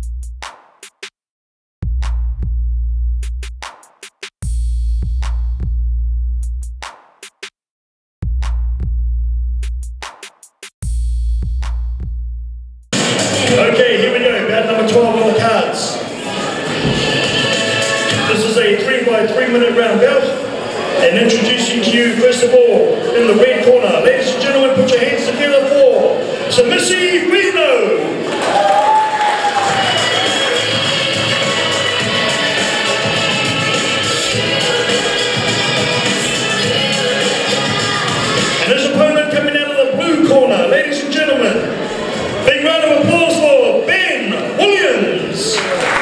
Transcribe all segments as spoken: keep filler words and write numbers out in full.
Okay, here we go, bout number twelve on the cards. This is a three by three minute round bout. And introducing to you, first of all, in the red corner, ladies and gentlemen, put your hands together for Samisi Reno. And his opponent coming out of the blue corner, ladies and gentlemen, big round of applause for Ben Williams.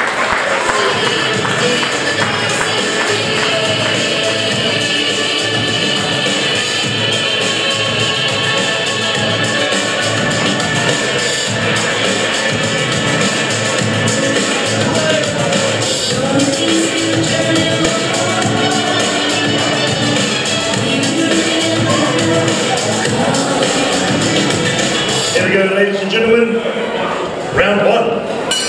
Here we go, ladies and gentlemen, round one.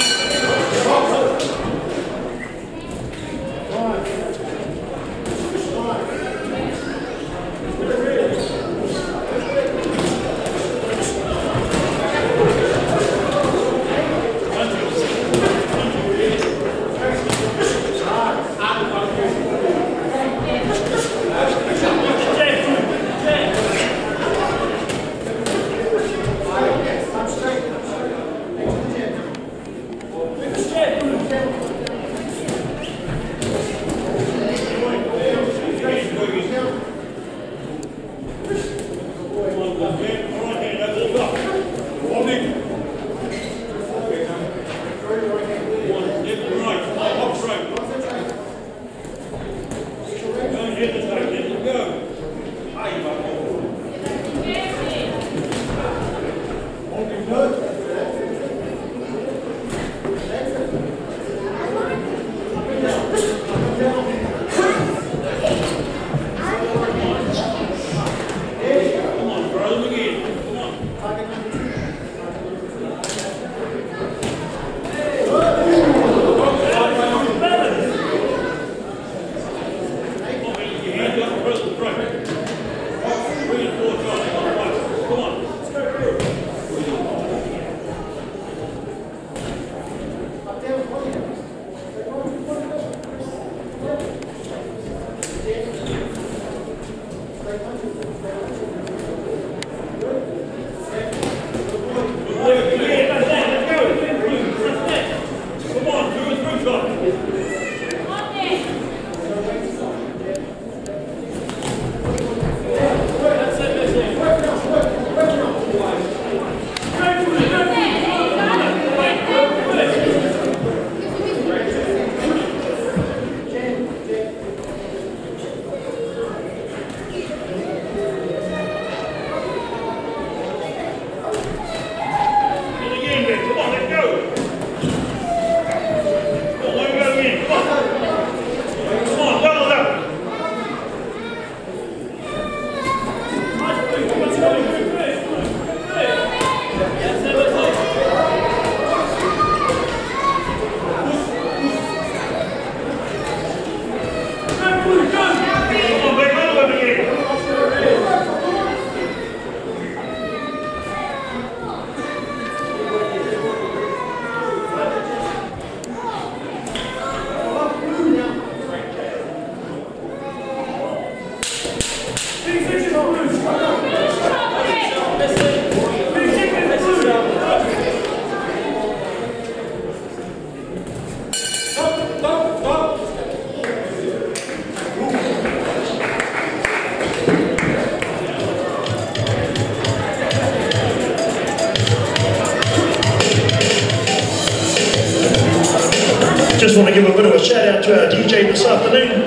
Just want to give a bit of a shout out to our D J this afternoon,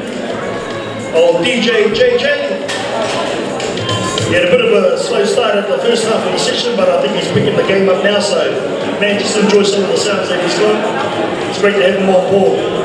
old D J J J. He had a bit of a slow start at the first half of the session, but I think he's picking the game up now, so man, just enjoy some of the sounds that he's got. It's great to have him on board.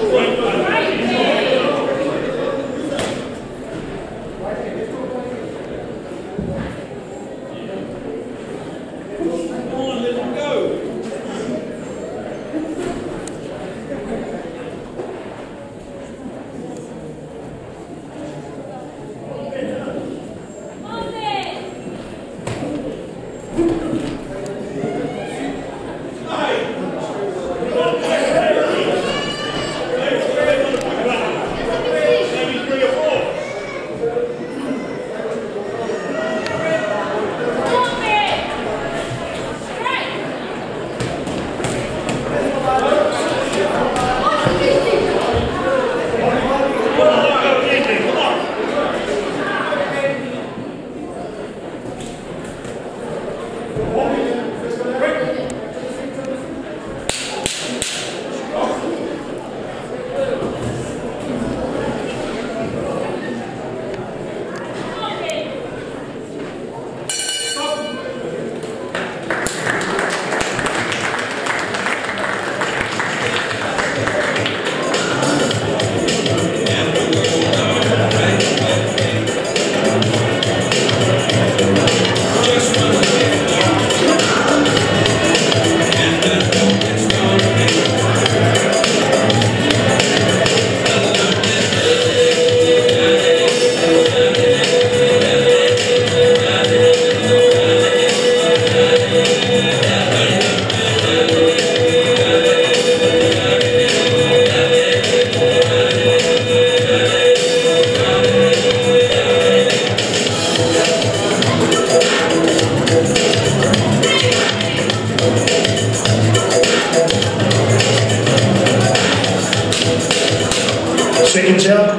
Seconds out.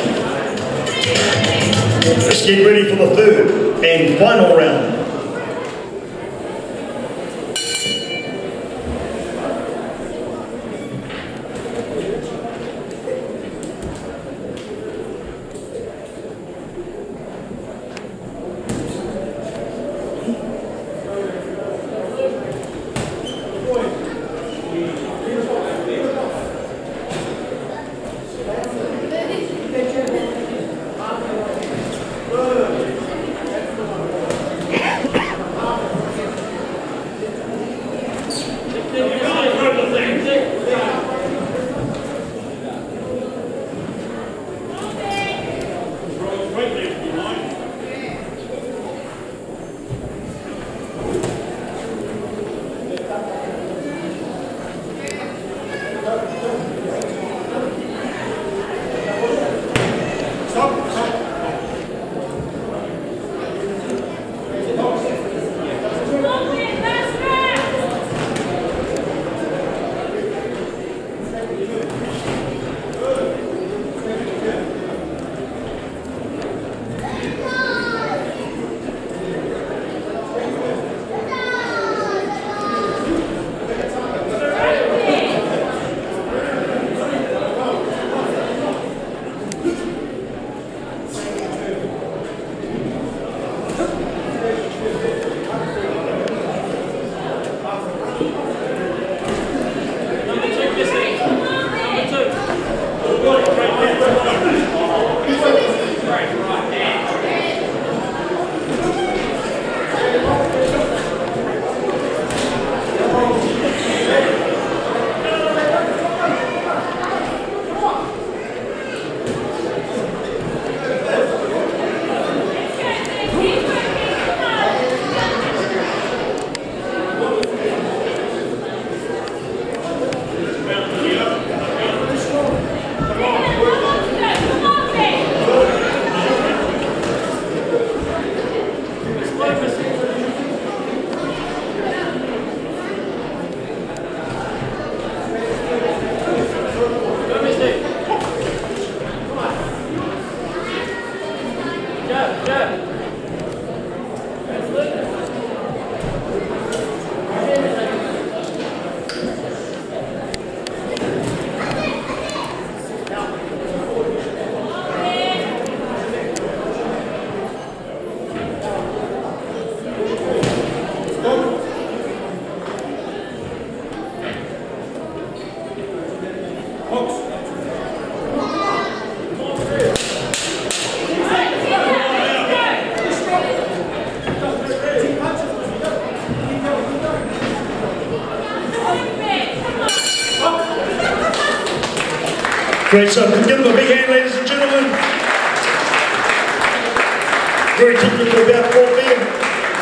Let's get ready for the third and final round. Folks, Great stuff. Give them a big hand, ladies and gentlemen. Very technical about Port Vila.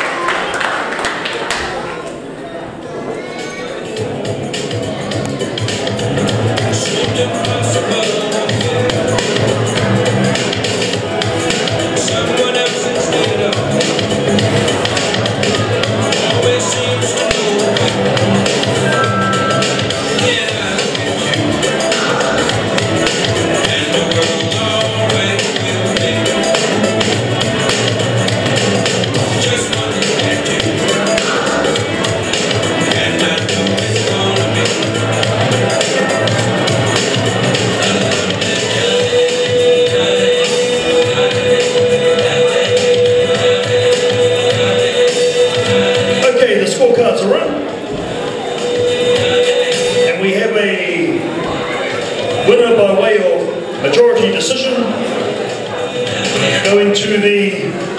Scorecards are in, and we have a winner by way of majority decision going to the